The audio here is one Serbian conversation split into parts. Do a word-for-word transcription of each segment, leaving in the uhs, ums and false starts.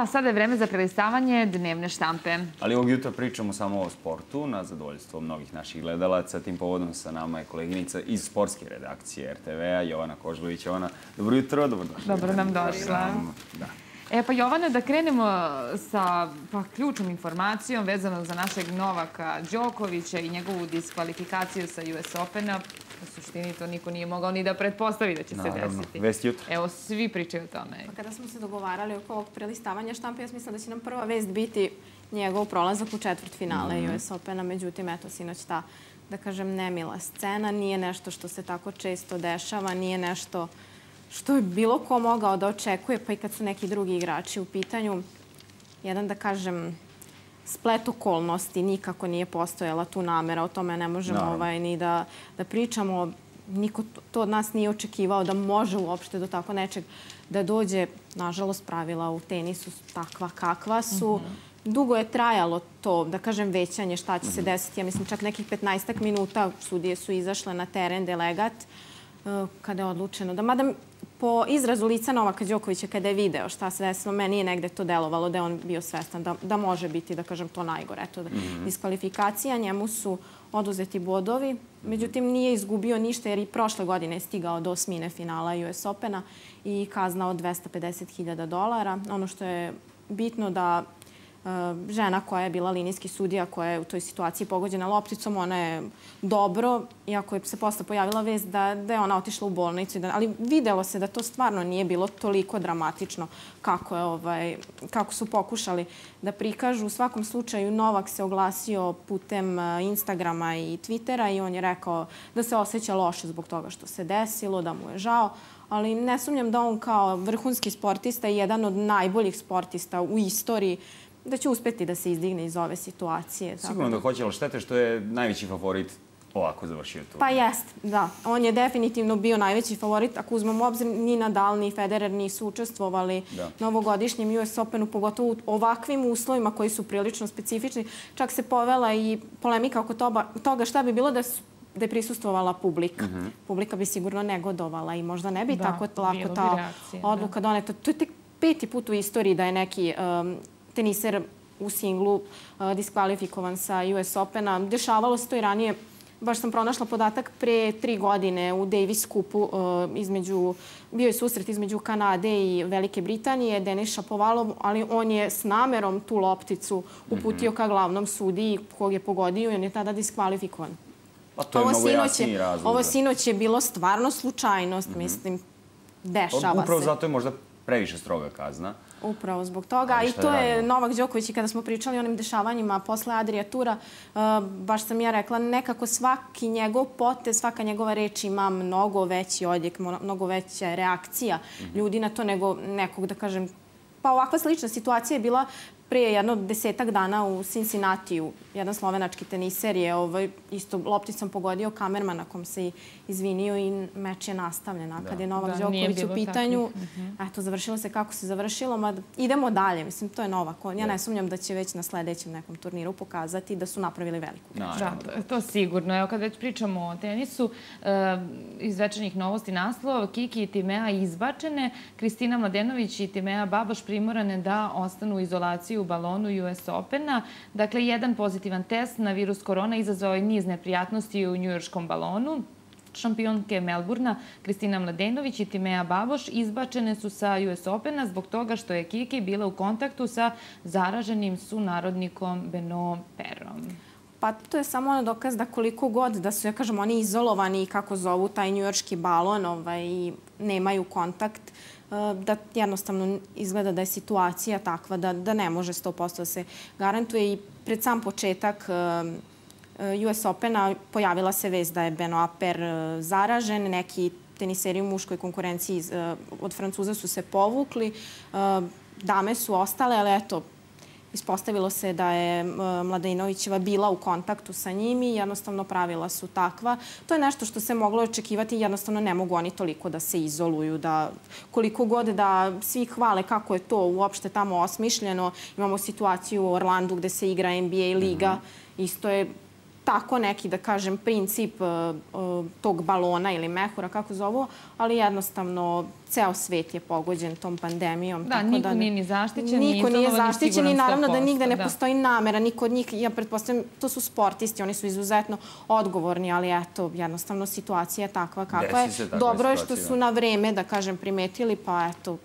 A sada je vreme za prelistavanje dnevne štampe. Ali ovog jutra pričamo samo o sportu, na zadovoljstvo mnogih naših gledalaca. Tim povodom sa nama je koleginica iz sportske redakcije er te ve a, Jovana Kožlović. Jovana, dobro jutro, dobrodošla. Dobro nam došla. E pa Jovana, da krenemo sa ključnom informacijom vezano za našeg Novaka Đokovića i njegovu diskvalifikaciju sa U S Opena. U suštini to niko nije mogao ni da pretpostavi da će se desiti. Naravno, vest jutra. Evo, svi pričaju o tome. Pa kada smo se dogovarali oko ovog prelistavanja štampe, ja sam mislila da će nam prva vest biti njegov prolazak u četvrtfinale U S Opena. Međutim, eto, sinoć ta, da kažem, nemila scena. Nije nešto što se tako često dešava, nije nešto što je bilo ko mogao da očekuje, pa i kad su neki drugi igrači u pitanju. Jedan, da kažem, splet okolnosti, nikako nije postojala tu namera, o tome ne možemo ni da pričamo. Niko to od nas nije očekivao da može uopšte do tako nečeg da dođe. Nažalost, pravila u tenisu takva kakva su. Dugo je trajalo to, da kažem, većanje šta će se desiti. Ja mislim čak nekih petnaestak minuta sudije su izašle na teren, delegat, kada je odlučeno da... Mada po izrazu lica Novaka Đokovića kada je video šta se desilo, meni je negde to delovalo da je on bio svestan da može biti, da kažem, to najgore. Eto, diskvalifikacija, njemu su oduzeti bodovi. Međutim, nije izgubio ništa jer i prošle godine je stigao do osmine finala U S Opena i kazna od dvesta pedeset hiljada dolara. Ono što je bitno da žena koja je bila linijski sudija, koja je u toj situaciji pogođena lopticom, ona je dobro, iako je se posle pojavila vest da je ona otišla u bolnicu. Ali videlo se da to stvarno nije bilo toliko dramatično kako su pokušali da prikažu. U svakom slučaju, Novak se oglasio putem Instagrama i Twittera i on je rekao da se osjeća loše zbog toga što se desilo, da mu je žao. Ali ne sumnjam da on kao vrhunski sportista i jedan od najboljih sportista u istoriji da će uspeti da se izdigne iz ove situacije. Sigurno da hoće, ali štete što je najveći favorit ovako završio tu. Pa jest, da. On je definitivno bio najveći favorit. Ako uzmemo obzir, ni Nadal, ni Federer nisu učestvovali na ovogodišnjem U S Openu, pogotovo u ovakvim uslovima koji su prilično specifični. Čak se povela i polemika oko toga šta bi bilo da je prisustvovala publika. Publika bi sigurno negodovala i možda ne bi tako lako ta odluka doneta. To je tek peti put u istoriji da je neki teniser u singlu diskvalifikovan sa U S Opena. Dešavalo se to i ranije. Baš sam pronašla podatak pre tri godine u Davis Cupu. Bio je susret između Kanade i Velike Britanije, Denis Shapovalov, ali on je s namerom tu lopticu uputio ka glavnom sudiji kog je pogodio i on je tada diskvalifikovan. To je mnogo jasniji razlog. Ovo sinoć je bilo stvarno slučajnost, mislim, dešava se. Upravo zato je možda previše stroga kazna. Upravo zbog toga. I to je Novak Đoković i kada smo pričali o onim dešavanjima posle Adria Tura, baš sam ja rekla, nekako svaki njegov potez, svaka njegova reč ima mnogo veći odjek, mnogo veća reakcija ljudi na to nego nekog, da kažem, pa ovakva slična situacija je bila prije jedno desetak dana u Cincinnatiju. Jedan slovenački teniser je isto lopticom pogodio kamermana kom se izvinio i meč je nastavljen. A kad je Novak Đoković u pitanju, eto, završilo se kako se završilo. Idemo dalje. Mislim, to je Novak. Ja ne sumnjam da će već na sledećem nekom turniru pokazati da su napravili veliku grešku. Da, to sigurno. Evo, kad već pričamo o tenisu, iz večernjih novosti naslov, Kiki i Timea izbačene, Kristina Mladenović i Timea Baboš primorane da ostanu u izolaciji u balonu U S Opena. Dakle, jedan pozitivan test na virus korona izazvao je niz neprijatnosti u njujorškom balonu. Šampionke Melburna Kristina Mladenović i Timea Baboš izbačene su sa U S Opena zbog toga što je Kiki bila u kontaktu sa zaraženim sunarodnikom Benoit Paire-om. Pa to je samo dokaz da koliko god da su, ja kažem, oni izolovani i kako zovu taj njujorški balon i nemaju kontakt, da jednostavno izgleda da je situacija takva da ne može sto posto da se garantuje. I pred sam početak U S Opena pojavila se vest da je Benoit Paire zaražen. Neki teniseri u muškoj konkurenciji od Francuza su se povukli. Dame su ostale, ali eto, ispostavilo se da je Mladenovićeva bila u kontaktu sa njim i jednostavno pravila su takva. To je nešto što se moglo očekivati. Jednostavno ne mogu oni toliko da se izoluju. Koliko god da svi hvale kako je to uopšte tamo osmišljeno. Imamo situaciju u Orlandu gde se igra N B A liga. Isto je tako neki, da kažem, princip tog balona ili mehura, kako zovu, ali jednostavno ceo svet je pogođen tom pandemijom. Da, niko nije ni zaštićen, niko nije zaštićen i naravno da nigde ne postoji namera, niko od njih, ja pretpostavljam, to su sportisti, oni su izuzetno odgovorni, ali eto, jednostavno situacija je takva kakva je. Dobro je što su na vreme, da kažem, primetili, pa eto,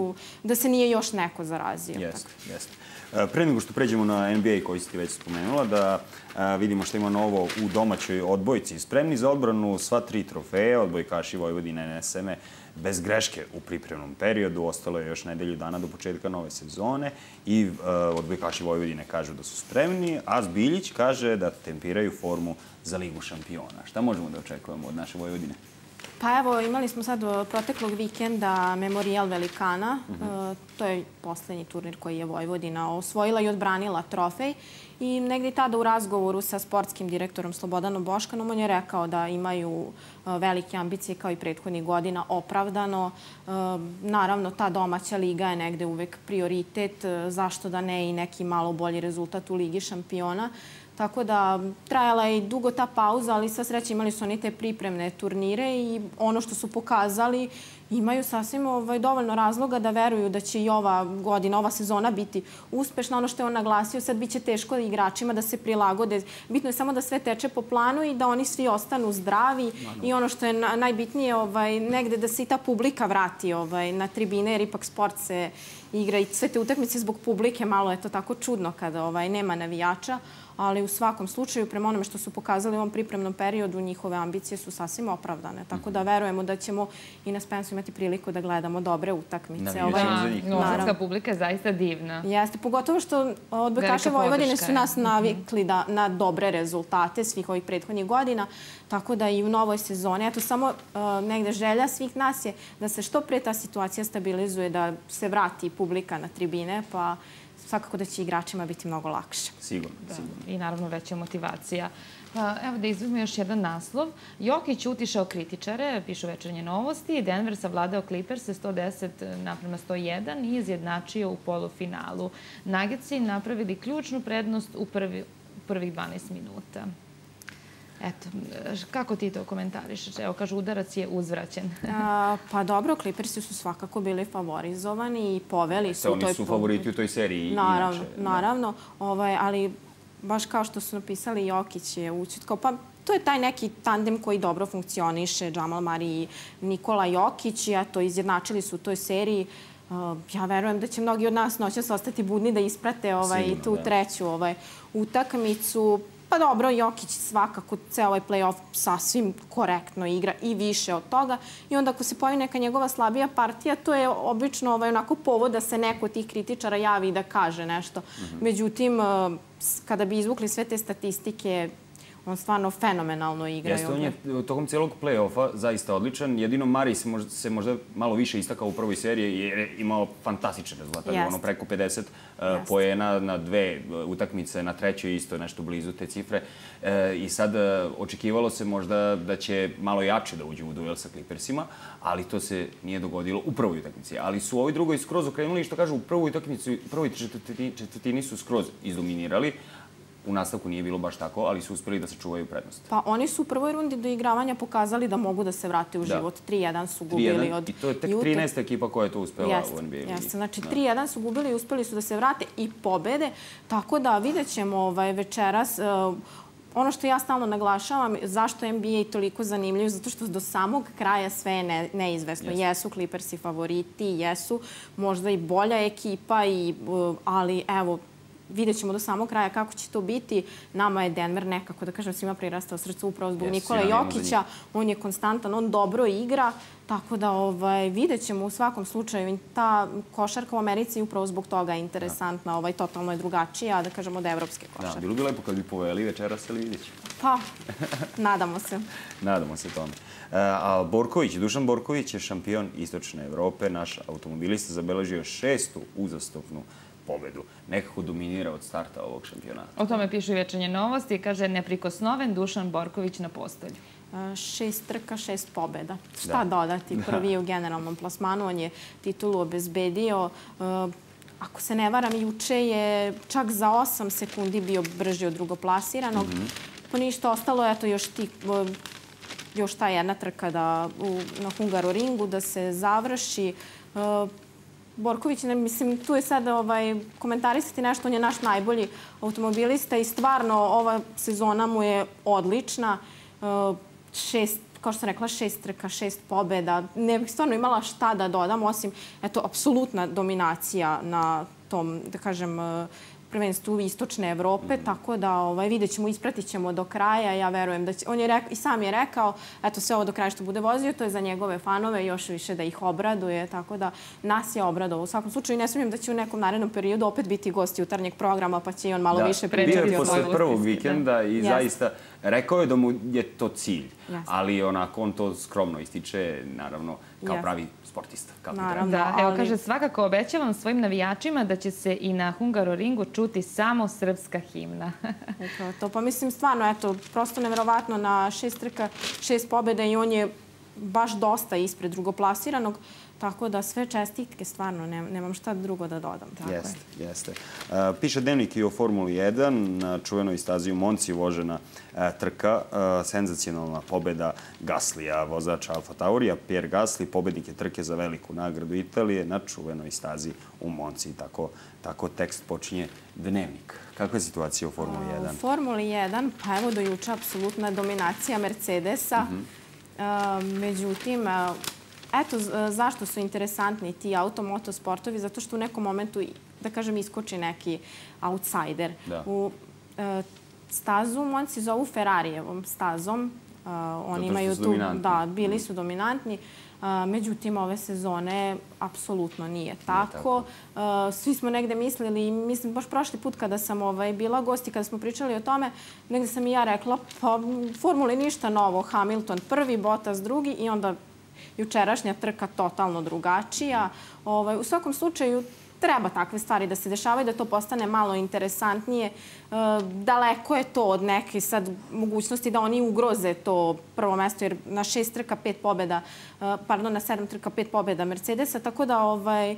da se nije još neko zarazio. Jeste, jeste. Pre nego što pređemo na N B A koji si ti već spomenula, da vidimo što ima novo u domaćoj odbojci. Spremni za odbranu sva tri trofeje, odbojkaši Vojvodine N S M-e bez greške u pripremnom periodu. Ostalo je još nedelju dana do početka nove sezone i odbojkaši Vojvodine kažu da su spremni, a Zbiljić kaže da tempiraju formu za Ligu šampiona. Šta možemo da očekujemo od naše Vojvodine? Pa evo, imali smo sad proteklog vikenda Memorijal Velikana. To je poslednji turnir koji je Vojvodina osvojila i odbranila trofej. I negdje tada u razgovoru sa sportskim direktorom Slobodanom Boškanom on je rekao da imaju velike ambicije kao i prethodnih godina, opravdano. Naravno, ta domaća liga je negde uvek prioritet. Zašto da ne i neki malo bolji rezultat u Ligi šampiona. Tako da trajala je i dugo ta pauza, ali sva sreća imali su oni te pripremne turnire i ono što su pokazali imaju sasvim dovoljno razloga da veruju da će i ova godina, ova sezona biti uspešna. Ono što je on naglasio, sad biće teško igračima da se prilagode. Bitno je samo da sve teče po planu i da oni svi ostanu zdravi i ono što je najbitnije, negde da se i ta publika vrati na tribine, jer ipak sport se igra i sve te utakmice zbog publike. Malo je to tako čudno kada nema navijača, ali u svakom slučaju, prema onome što su pokazali u ovom pripremnom periodu, njihove ambicije su sasvim opravdane. Tako da verujemo da ćemo i na Spensu imati priliku da gledamo dobre utakmice. Da, novosadska publika je zaista divna. Jeste, pogotovo što odbojkaši Vojvodine su nas navikli na dobre rezultate svih ovih prethodnih godina. Tako da i u novoj sezoni, eto samo negde želja svih nas je da se što pre ta situacija stabilizuje, da se vrati publika na tribine, pa svakako da će igračima biti mnogo lakše. Sigurno, sigurno. I naravno veća motivacija. Evo da izvimo još jedan naslov. Jokić utišao kritičare, pišu Večernje novosti. Denver savladao Clippers sto deset naprema sto jedan i izjednačio u polufinalu. Nuggetsi napravili ključnu prednost u prvih dvanaest minuta. Eto, kako ti to komentarišeš? Evo, kažu, udarac je uzvraćen. Pa dobro, Clippersi su svakako bili favorizovani i poveli su. Oni su favoriti u toj seriji. Naravno, naravno. Ali baš kao što su napisali, Jokić je učutkao. Pa to je taj neki tandem koji dobro funkcioniše. Jamal Murray i Nikola Jokić. I eto, izjednačili su u toj seriji. Ja verujem da će mnogi od nas noćas ostati budni da isprate tu treću utakmicu. Pa dobro, Jokić svakako ceo ovaj play-off sasvim korektno igra i više od toga. I onda ako se pojavi neka njegova slabija partija, to je obično onako povod da se neko od tih kritičara javi i da kaže nešto. Međutim, kada bi izvukli sve te statistike, on stvarno fenomenalno igra. Jeste, on je tokom cijelog play-offa zaista odličan. Jedino Murray se možda malo više istakao u prvoj seriji jer je imao fantastičan rezultat. Ono preko pedeset poena na dve utakmice, na trećoj isto nešto blizu te cifre. I sad očekivalo se možda da će malo jače da uđe u duel sa Clippersima, ali to se nije dogodilo u prvoj utakmici. Ali su ovi drugoj skroz okrenuli i što kažu, u prvoj utakmici, u prvoj četvrtini su skroz izdominirali. U nastavku nije bilo baš tako, ali su uspjeli da se čuvaju prednost. Pa oni su u prvoj rundi do igravanja pokazali da mogu da se vrate u život. tri jedan su gubili od... I to je tek trinaesta ekipa koja je to uspjela u N B A. Jeste, znači tri jedan su gubili i uspjeli su da se vrate i pobede. Tako da vidjet ćemo večeras... Ono što ja stalno naglašavam, zašto N B A toliko zanimljiv, zato što do samog kraja sve je neizvesno. Jesu Clippersi favoriti, jesu možda i bolja ekipa, ali evo, vidjet ćemo do samog kraja kako će to biti. Nama je Denver nekako, da kažem, svima prirastao srcu upravo zbog Nikola Jokića. On je konstantan, on dobro igra, tako da vidjet ćemo u svakom slučaju. Ta košarka u Americi je upravo zbog toga interesantna, totalno je drugačija, da kažemo, od evropske košarke. Da, bilo bi lepo kad bi poveli večeras, ali vidjet ćemo. Pa, nadamo se. Nadamo se tome. A Borković, Dušan Borković je šampion Istočne Evrope, naš automobilista zabeležio šestu uzastopnu pobedu. Nekako dominira od starta ovog šampionata. O tome pišu i Večernje novosti. Kaže, neprikosnoven Dušan Borković na postolju. Šest trka, šest pobeda. Šta dodati? Prvi je u generalnom plasmanu. On je titulu obezbedio. Ako se ne varam, juče je čak za osam sekundi bio brži od drugoplasiranog. Pa ništa, ostalo je to još ti još ta jedna trka da, u, na Hungaroringu da se završi. Uh, Borković, ne, mislim, tu je sad ovaj, komentarisati nešto, on je naš najbolji automobilista i stvarno ova sezona mu je odlična. Uh, šest, kao što sam rekla, šest trka, šest pobjeda. Ne bih stvarno imala šta da dodam, osim, eto, apsolutna dominacija na tom, da kažem, prvenstvu Istočne Evrope, mm. tako da ovaj, vidjet ćemo, ispratit ćemo do kraja. Ja verujem da će, on je rekao, i sam je rekao, eto sve ovo do kraja što bude vozio, to je za njegove fanove, još više da ih obraduje, tako da nas je obradovao u svakom slučaju. I ne sumnjam da će u nekom narednom periodu opet biti gost jutarnjeg programa, pa će i on malo da, više pričati. Bio je posle prvog vikenda da. i yes. zaista rekao je da mu je to cilj, yes. ali onako on to skromno ističe, naravno, kao yes. pravi sportista. Naravno, da, evo ali... kaže, svakako obećavam svojim navijačima da će se i na Hungaroringu čuti samo srpska himna. Eto, to pa mislim stvarno, eto, prosto nevjerovatno na šest trka, šest pobjeda i on je baš dosta ispred drugoplasiranog. Tako da sve čestitke, stvarno, ne, nemam šta drugo da dodam. Jeste, jeste. Uh, piše dnevnik i o Formuli jedan, na čuvenoj stazi u Monci vožena uh, trka, uh, senzacionalna pobjeda Gaslija, vozača Alfa Taurija, Pierre Gasly, pobjednik je trke za veliku nagradu Italije na čuvenoj stazi u Monci. Tako, tako tekst počinje dnevnik. Kakva je situacija u Formuli jedan? U Formuli jedan, pa evo do juče, apsolutna dominacija Mercedesa. Uh-huh. uh, međutim, uh, Eto, zašto su interesantni ti auto-moto sportovi? Zato što u nekom momentu, da kažem, iskoči neki outsider. Da. U e, stazu Monci zovu Ferrarijevom stazom. E, oni imaju tu, da, bili su dominantni. E, međutim, ove sezone apsolutno nije tako. tako. E, svi smo negde mislili, mislim, baš prošli put kada sam ovaj, bila gost i kada smo pričali o tome, negde sam i ja rekla, pa u Formuli ništa novo. Hamilton prvi, Bottas drugi i onda jučerašnja trka totalno drugačija. Ovaj, u svakom slučaju treba takve stvari da se dešavaju, da to postane malo interesantnije. E, daleko je to od neke sad mogućnosti da oni ugroze to prvo mesto, jer na šest trka, pet pobjeda, e, pardon, na sedam trka, pet pobjeda Mercedesa, tako da, ovaj, e,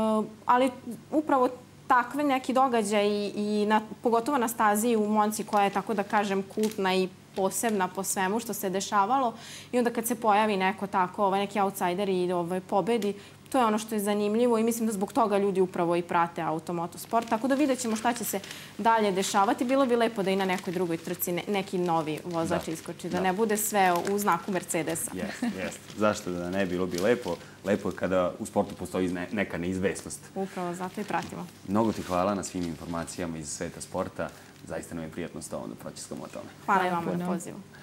ali upravo takve neki događaj i, i na, pogotovo na stazi u Monci koja je, tako da kažem, kultna i posebna po svemu što se dešavalo. I onda kad se pojavi neko tako, ovaj, neki outsider i ovaj, pobedi, to je ono što je zanimljivo i mislim da zbog toga ljudi upravo i prate automotosport. Tako da vidjet ćemo šta će se dalje dešavati. Bilo bi lepo da i na nekoj drugoj trci ne, neki novi vozač da. iskoči, da, da ne bude sve u znaku Mercedesa. Jeste, jeste. Zašto da ne? Bilo bi lepo. Lepo je kada u sportu postoji neka neizvesnost. Upravo, zato i pratimo. Mnogo ti hvala na svim informacijama iz sveta sporta. Zaista nam je prijatno s tobom da pročeskamo o tome. Hvala i vama na pozivu.